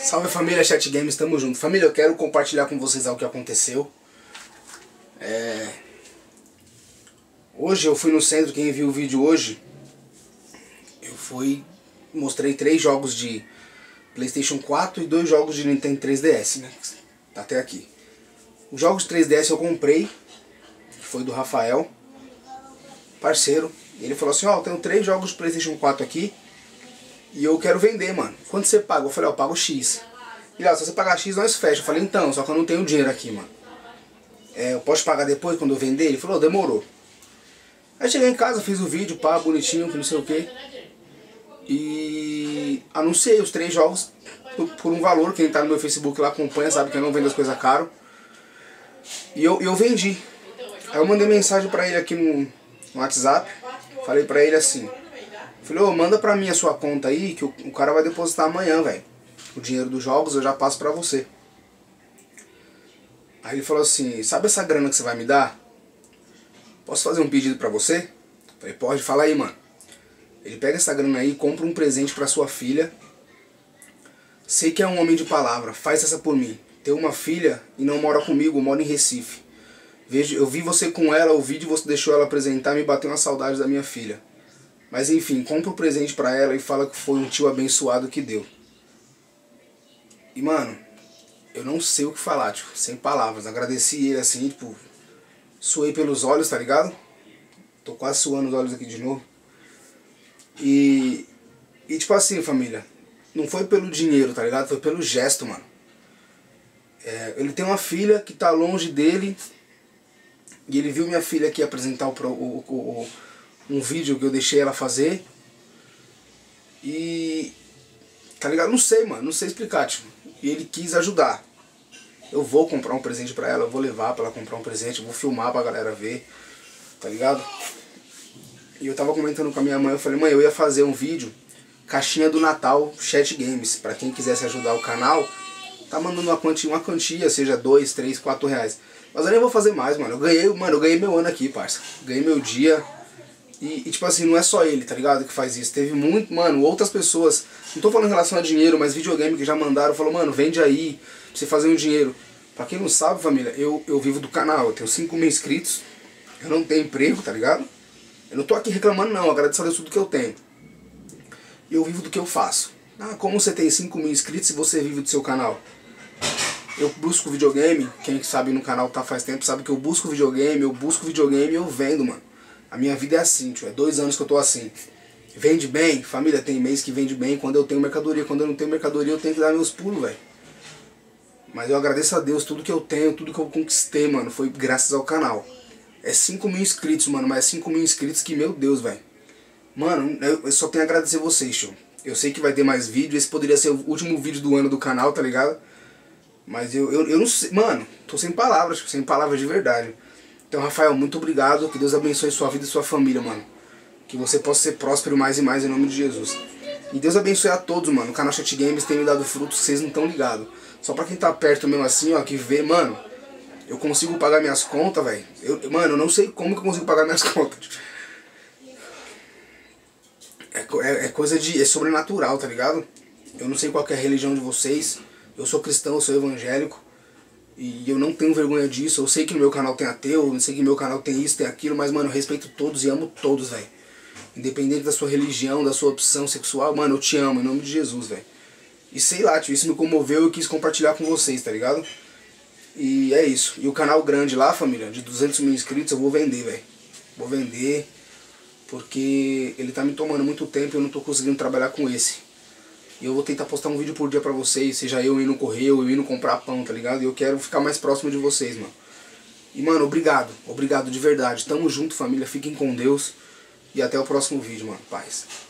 Salve família, Chat Games, tamo junto. Família, eu quero compartilhar com vocês algo que aconteceu. Hoje eu fui no centro, quem viu o vídeo hoje, mostrei 3 jogos de PlayStation 4 e 2 jogos de Nintendo 3DS, né? Tá até aqui. Os jogos de 3DS eu comprei, que foi do Rafael, parceiro. Ele falou assim, ó, eu tenho 3 jogos de PlayStation 4 aqui e eu quero vender, mano. Quanto você paga? Eu falei, ó, eu pago X. E se você pagar X, nós fecha. Eu falei, então, só que eu não tenho dinheiro aqui, mano. Eu posso pagar depois, quando eu vender? Ele falou, demorou. Aí cheguei em casa, fiz o vídeo, pá, bonitinho, que não sei o que. E anunciei os 3 jogos por um valor. Quem tá no meu Facebook lá acompanha, sabe que eu não vendo as coisas caro. E eu vendi. Aí eu mandei mensagem pra ele aqui no WhatsApp. Falei pra ele assim, falei, ô, manda pra mim a sua conta aí, que o cara vai depositar amanhã, velho. O dinheiro dos jogos eu já passo pra você. Aí ele falou assim, sabe essa grana que você vai me dar? Posso fazer um pedido pra você? Falei, pode, fala aí, mano. Ele pega essa grana aí, compra um presente pra sua filha. Sei que é um homem de palavra, faz essa por mim. Tem uma filha e não mora comigo, mora em Recife. Eu vi você com ela, o vídeo você deixou ela apresentar, me bateu uma saudade da minha filha. Mas enfim, compra um presente pra ela e fala que foi um tio abençoado que deu. E mano, eu não sei o que falar, tipo, sem palavras. Agradeci ele assim, tipo, suei pelos olhos, tá ligado? Tô quase suando os olhos aqui de novo. E tipo assim, família, não foi pelo dinheiro, tá ligado? Foi pelo gesto, mano. Ele tem uma filha que tá longe dele. E ele viu minha filha aqui apresentar um vídeo que eu deixei ela fazer. E... tá ligado? Não sei, mano. Não sei explicar, tipo. E ele quis ajudar. Eu vou comprar um presente pra ela. Eu vou levar pra ela comprar um presente. Eu vou filmar pra galera ver. Tá ligado? E eu tava comentando com a minha mãe. Eu falei, mãe, eu ia fazer um vídeo caixinha do Natal Chat Games. Pra quem quisesse ajudar o canal, tá mandando uma quantia, seja 2, 3, 4 reais. Mas eu nem vou fazer mais, mano. Eu ganhei meu ano aqui, parça. Ganhei meu dia. E tipo assim, não é só ele, tá ligado, que faz isso. Teve muito, mano, outras pessoas. Não tô falando em relação a dinheiro, mas videogame que já mandaram. Falou, mano, vende aí, pra você fazer um dinheiro. Pra quem não sabe, família, eu vivo do canal. Eu tenho 5 mil inscritos. Eu não tenho emprego, tá ligado? Eu não tô aqui reclamando, não. Agradeço a Deus tudo que eu tenho. Eu vivo do que eu faço. Como você tem 5 mil inscritos e você vive do seu canal? Eu busco videogame, quem sabe no canal tá faz tempo sabe que eu busco videogame e eu vendo, mano. A minha vida é assim, tio, é 2 anos que eu tô assim. Vende bem, família, tem mês que vende bem quando eu tenho mercadoria. Quando eu não tenho mercadoria eu tenho que dar meus pulos, velho. Mas eu agradeço a Deus, tudo que eu tenho, tudo que eu conquistei, mano, foi graças ao canal. É 5 mil inscritos, mano, mas é 5 mil inscritos que, meu Deus, velho. Mano, eu só tenho a agradecer vocês, tio. Eu sei que vai ter mais vídeo, esse poderia ser o último vídeo do ano do canal, tá ligado? Mas eu não sei, mano, tô sem palavras de verdade. Então, Rafael, muito obrigado, que Deus abençoe sua vida e sua família, mano. Que você possa ser próspero mais e mais em nome de Jesus. E Deus abençoe a todos, mano. O canal Chat Games tem me dado frutos que vocês não estão ligados. Só pra quem tá perto mesmo assim, ó, que vê, mano, eu consigo pagar minhas contas, velho. Mano, eu não sei como que eu consigo pagar minhas contas. É coisa de... é sobrenatural, tá ligado? Eu não sei qual que é a religião de vocês. Eu sou cristão, eu sou evangélico. E eu não tenho vergonha disso. Eu sei que no meu canal tem ateu, eu sei que no meu canal tem isso, tem aquilo. Mas, mano, eu respeito todos e amo todos, velho. Independente da sua religião, da sua opção sexual. Mano, eu te amo, em nome de Jesus, velho. E sei lá, tio, isso me comoveu e eu quis compartilhar com vocês, tá ligado? E é isso. E o canal grande lá, família, de 200 mil inscritos, eu vou vender, velho. Vou vender, porque ele tá me tomando muito tempo e eu não tô conseguindo trabalhar com esse. E eu vou tentar postar um vídeo por dia pra vocês, seja eu indo correr, eu indo comprar pão, tá ligado? E eu quero ficar mais próximo de vocês, mano. E, mano, obrigado. Obrigado de verdade. Tamo junto, família. Fiquem com Deus. E até o próximo vídeo, mano. Paz.